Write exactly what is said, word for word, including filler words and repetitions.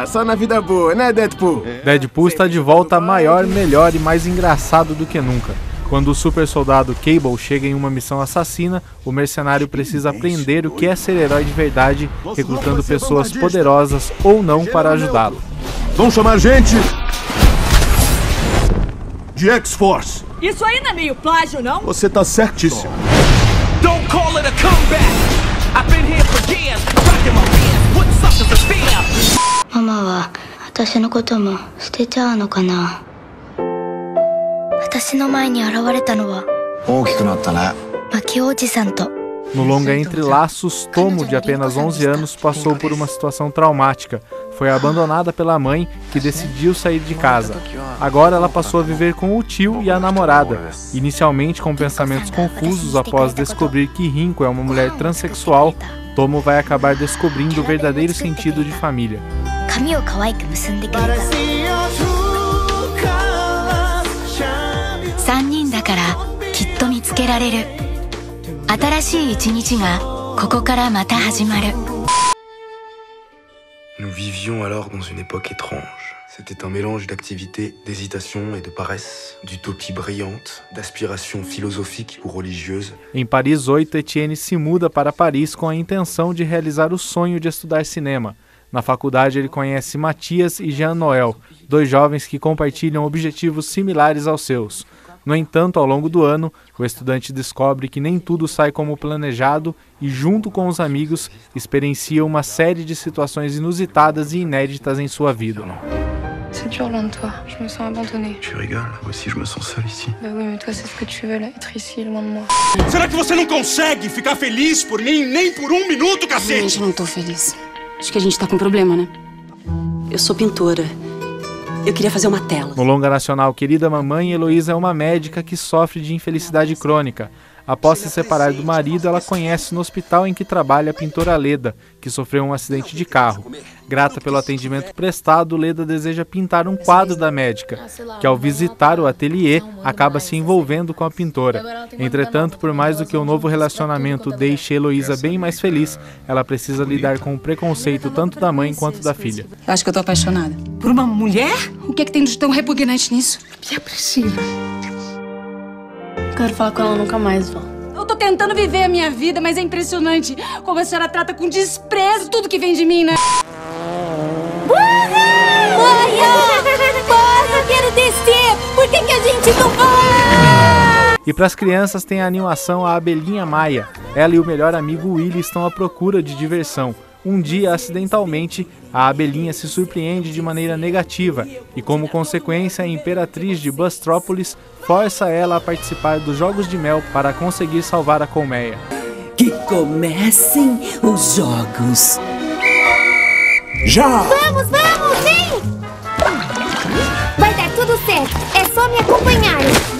Ah, só na vida boa, né, Deadpool? Deadpool está de volta maior, melhor e mais engraçado do que nunca. Quando o super soldado Cable chega em uma missão assassina, o mercenário precisa aprender o que é ser herói de verdade, recrutando pessoas poderosas ou não para ajudá-lo. Vão chamar gente de X-Force. Isso aí não é meio plágio, não? Você tá certíssimo. Don't call it a comeback. I've been here for years, rocking my fans, putting suckers to fear. Mama wa watashi no koto mo shite chau no kana? Watashi no mae ni arawareta no wa oukiku natta ne. Maki Oji-san to. No longa Entre Laços, Tomo, de apenas onze anos, passou por uma situação traumática. Foi abandonada pela mãe, que decidiu sair de casa. Agora ela passou a viver com o tio e a namorada, inicialmente com pensamentos confusos após descobrir que Rinko é uma mulher transexual. Tomo vai acabar descobrindo o verdadeiro sentido de família. Nous vivions alors dans une époque étrange. C'était un mélange d'activité, d'hésitation et de paresse, d'utopie brillante, d'aspiration philosophique ou religieuse. Em Paris oito, Etienne se muda para Paris com a intenção de realizar o sonho de estudar cinema. Na faculdade ele conhece Mathias e Jean-Noël, dois jovens que compartilham objetivos similares aos seus. No entanto, ao longo do ano, o estudante descobre que nem tudo sai como planejado e, junto com os amigos, experiencia uma série de situações inusitadas e inéditas em sua vida. C'est dur loin de toi, je me sens abandonnée. Tu rigoles? Moi aussi je me sens seul ici. Bah oui, mais toi c'est ce que tu veux là, être ici, loin de moi. Será que você não consegue ficar feliz por mim nem por um minuto, cacete? Gente, eu não tô feliz. Acho que a gente tá com problema, né? Eu sou pintora. Eu queria fazer uma tela. No longa nacional Querida Mamãe, Heloísa é uma médica que sofre de infelicidade crônica. Após se separar do marido, ela conhece no hospital em que trabalha a pintora Leda, que sofreu um acidente de carro. Grata pelo atendimento prestado, Leda deseja pintar um quadro da médica, que ao visitar o ateliê, acaba se envolvendo com a pintora. Entretanto, por mais do que o novo relacionamento deixe Heloísa bem mais feliz, ela precisa lidar com o preconceito tanto da mãe quanto da filha. Eu acho que eu tô apaixonada. Por uma mulher? O que é que tem de tão repugnante nisso? E a Priscila? Quero falar com ela nunca mais, vó. Eu tô tentando viver a minha vida, mas é impressionante como a senhora trata com desprezo tudo que vem de mim, né? Eu quero descer! Por que que a gente não vai? E para as crianças tem a animação A Abelhinha Maia. Ela e o melhor amigo Willy estão à procura de diversão. Um dia, acidentalmente, a abelhinha se surpreende de maneira negativa e, como consequência, a imperatriz de Bustrópolis força ela a participar dos Jogos de Mel para conseguir salvar a colmeia. Que comecem os jogos! Já! Vamos, vamos, vem! Vai dar tudo certo, é só me acompanhar.